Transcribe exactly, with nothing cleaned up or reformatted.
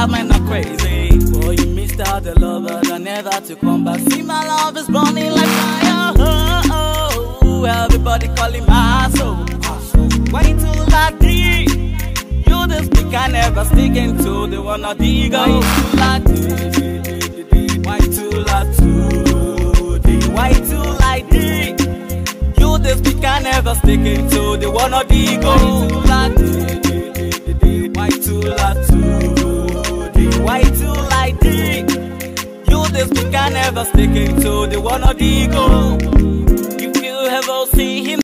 that man not crazy. Boy, you missed out the lover that never to come back. See, my love is burning like fire. Oh, oh, oh. Everybody calling my soul. Why too lucky? You the speaker never sticking to the one of the ego. Why too lucky? Why too lucky? You the speaker never sticking to the one of the ego. Why too lucky? Why too lucky? You the speaker never sticking to the one of the ego. If you ever see him